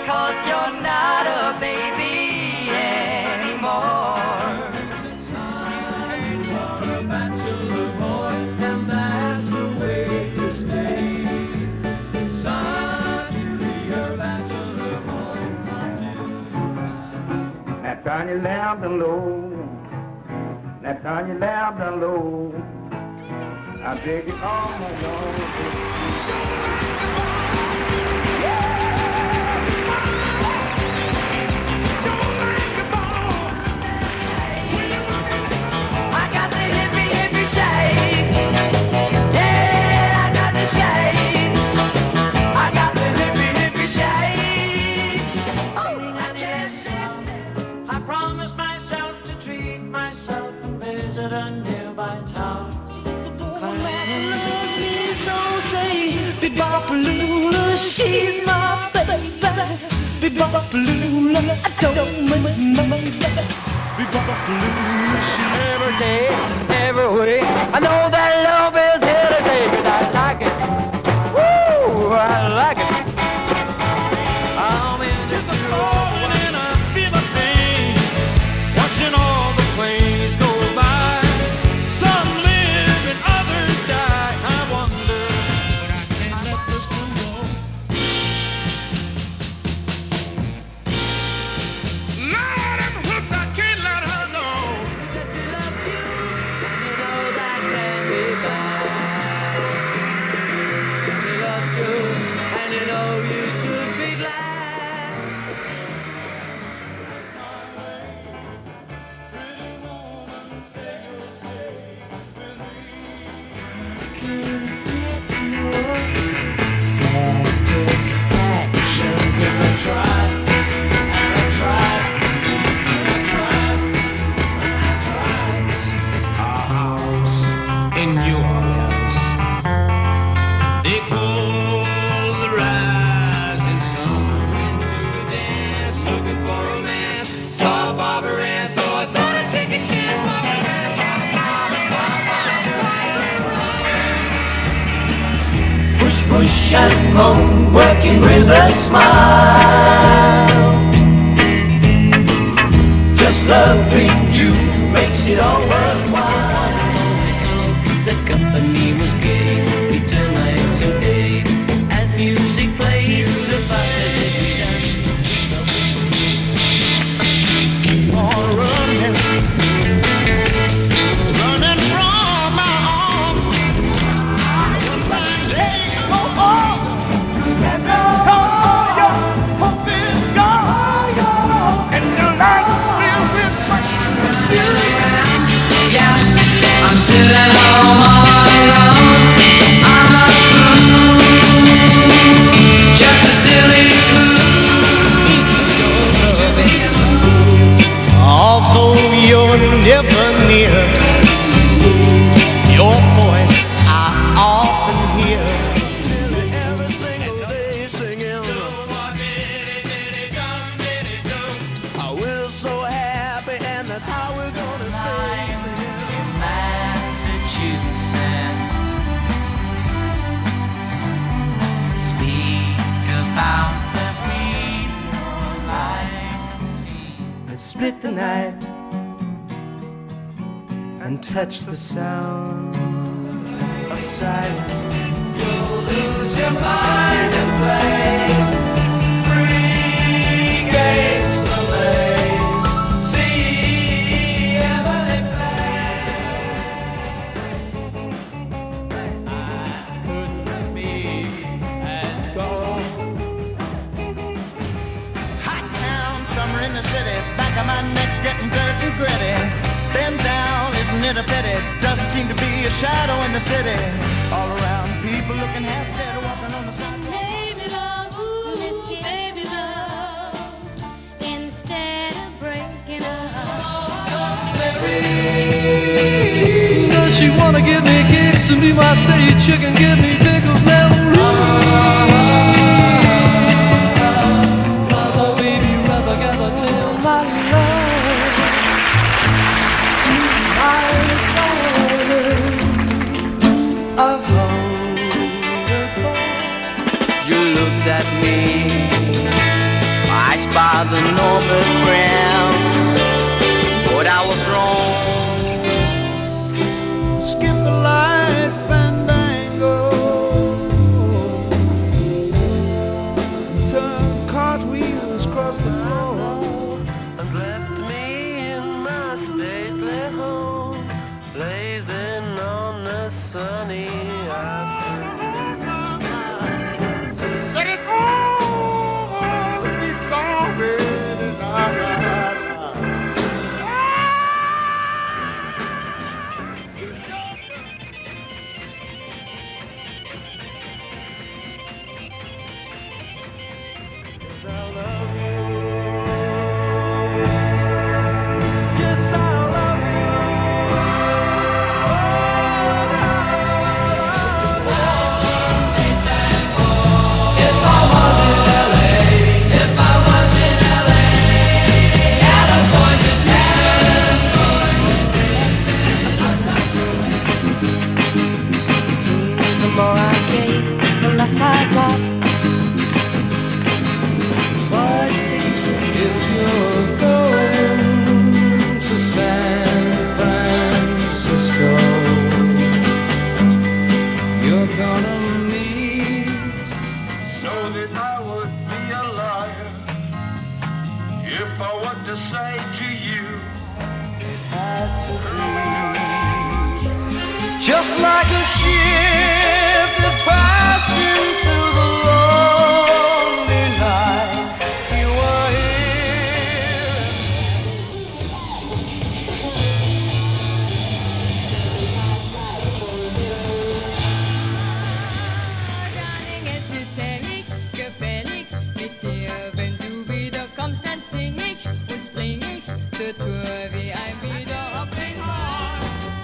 'cause you're not a baby anymore. Son, you're a bachelor boy, and that's the way to stay. Son, be a bachelor boy until you die. Now turn your lamp down low. Now turn your lamp down low. I beg you, come on, Lord. I got the hippie, hippie shakes. Yeah, I got the shakes. I got the hippie, hippie shakes. Oh, I can't sit still. I promised myself to treat myself and visit a nearby town. Loves me so, say Be-bop-a-lula, she's my baby. Be-bop-a-lula, I don't mind my baby. Be-bop-a-lula, she Every day, every way. I know that love is here today, but I like it. Woo, I like it. I'm in just a falling and I feel a pain. Watching all the planes go by. Some live and others die. I wonder, but I can't let this one go. Lord, I'm hooked, I can't let her go. satisfaction, 'cause I tried, and I tried, and I tried, and I tried. A house in New Orleans. They call the rising sun. Went to a dance, looking for romance. Saw Barbara Ann, so I thought I'd take a chance. Push, push and moan, working with a smile. Just loving you makes it all worthwhile. The company was gay, we turned night to day. As music played, the faster did we dance. Keep on running, running from my arms. One fine day, oh, oh, 'cause all your hope is gone, and your life filled with I'm sitting home all alone. I'm a fool, just a silly although you're never near, your voice I often hear. Every single day singing, we're so happy and that's how we're gonna stay. In Massachusetts, speak about the people like sea. Let's split the night and touch the sound of silence. You'll lose your mind and play free games to play. See Emily play. I couldn't speak and go. Hot town, summer in the city, back of my neck getting dirt and gritty. Then down, isn't it a pity? Doesn't seem to be a shadow in the city. All around, people looking half dead, walking on the sidewalk. Baby love, ooh, let's get baby love instead of breaking up. Does she wanna give me kicks and be my stage chicken? Give me pickles, never Mother, baby, rather gather tell my love, my darling of old. You looked at me front of me. So that I would be a liar if I were to say to you, it had to be. Just like a ship that passed into the lonely night, you were here. Darling, es ist herrlich, gefällig mit dir, wenn du wieder kommst, dann sing ich und spring ich zur Tour wie ein wieder auf den Ball.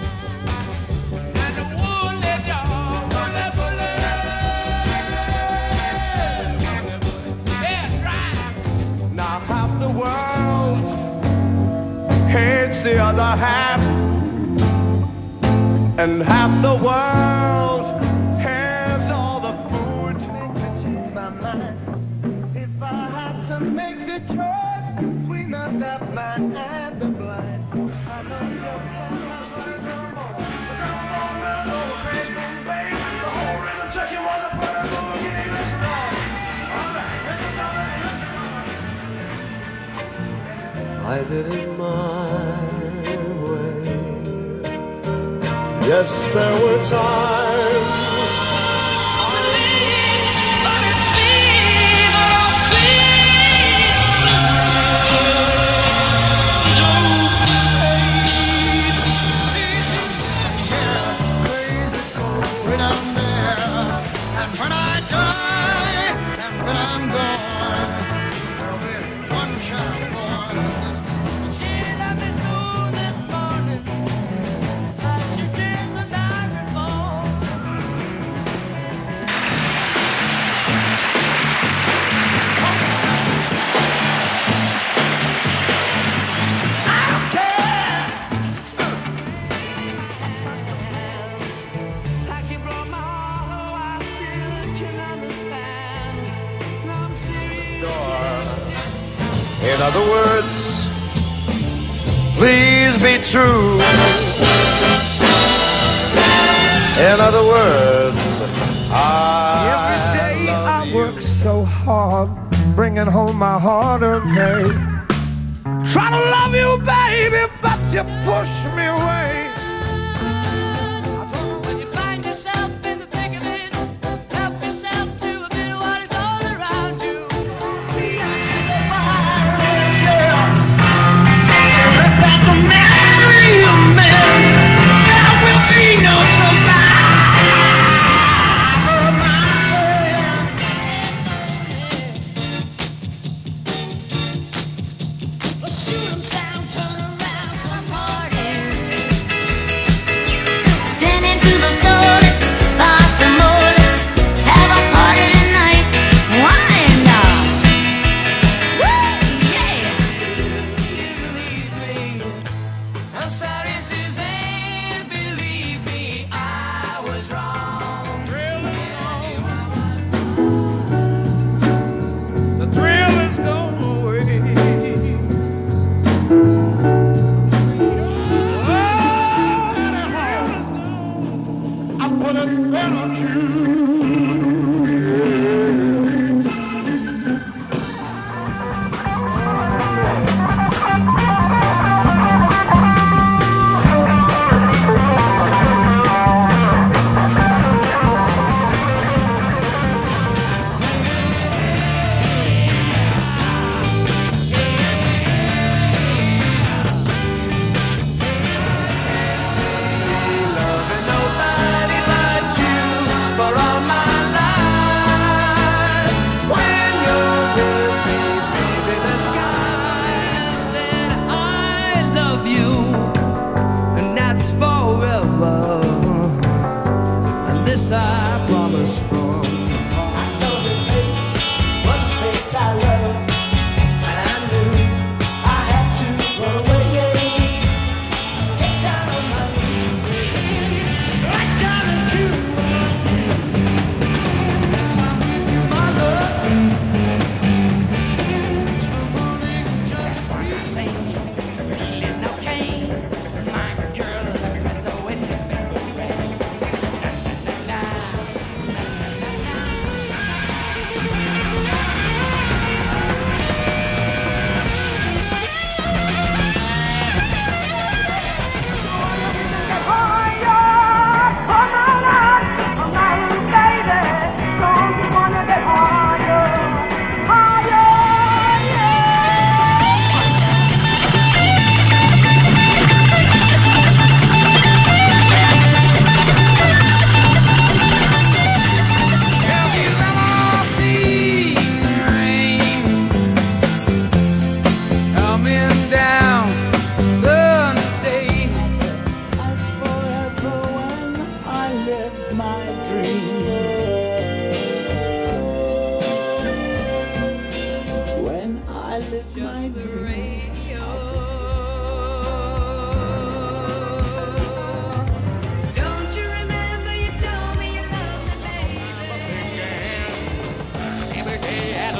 Now half the world hates the other half, and half the world has all the food. My mind, if I had to make the choice between the deaf man and the blind, I know you're I did it my way. Yes, there were times To believe, but it's me that I see. Don't hate me to crazy going down there. And when I die, and when I'm gone, there'll be one shadow born. She let me through this morning, like she did the night before. Like you broke my heart, oh, I still can understand. I'm serious next to In other words, please be true. In other words, Every day I work so hard, bringing home my hard-earned pay. Try to love you, baby, but you push me away. when you find yourself in the thick of it. Help yourself to a bit of what is all around you. Shoot 'em down, turn around, some party.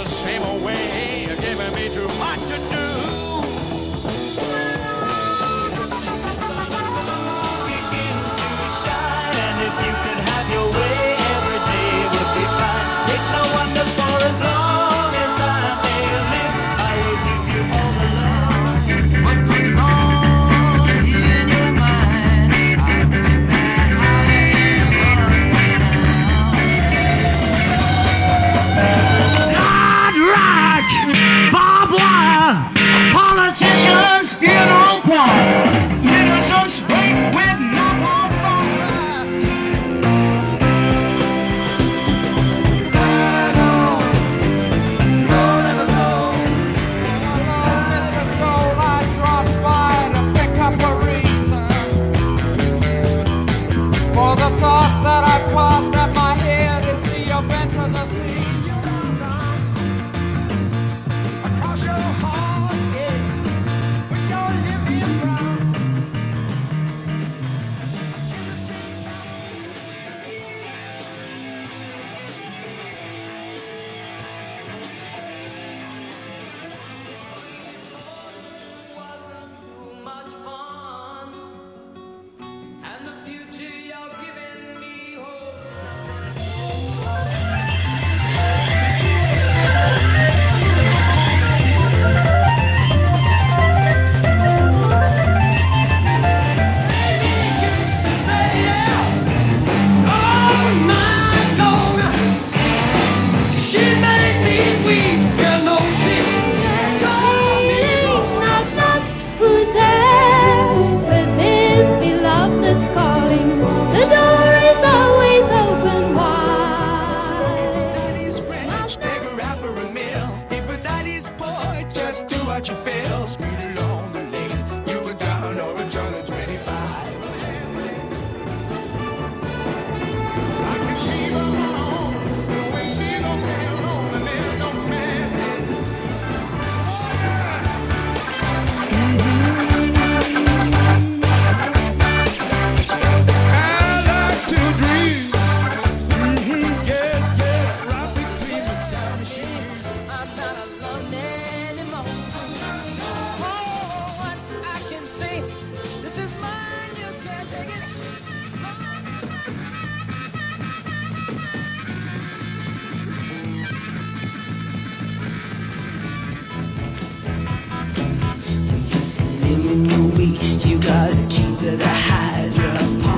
the same old way, giving me too much to do. The sun will begin to shine, and if you could have your way, every day would be fine. It's no wonder, for as long as I may live, I will give you all the love. What goes on here in your mind? I think that I am upside down. Hard rock, barbed wire, politicians in on point, innocence wait with no more fun. Ride on, go, never go. Mr. Soul, I dropped by to pick up a reason for the thought that I've carved at my head is the event of the season. Across your heart, yeah, with your living brown. Wasn't too much fun, and the future you're giving me holds She made me weak, you know she told me Knock, knock, who's there? With his beloved that's calling. The door is always open wide. Daddy's rich, take her out for a meal. If a daddy's poor, just do what you feel. Speed along the lane, you go down or a turn of 25. I can leave her alone, the way she don't get alone, and there's no message. I like to dream. Yes, yes, right between the sound machines. I'm not alone anymore. Oh, once I can say, this is mine, you can't take it. You got teeth that hide your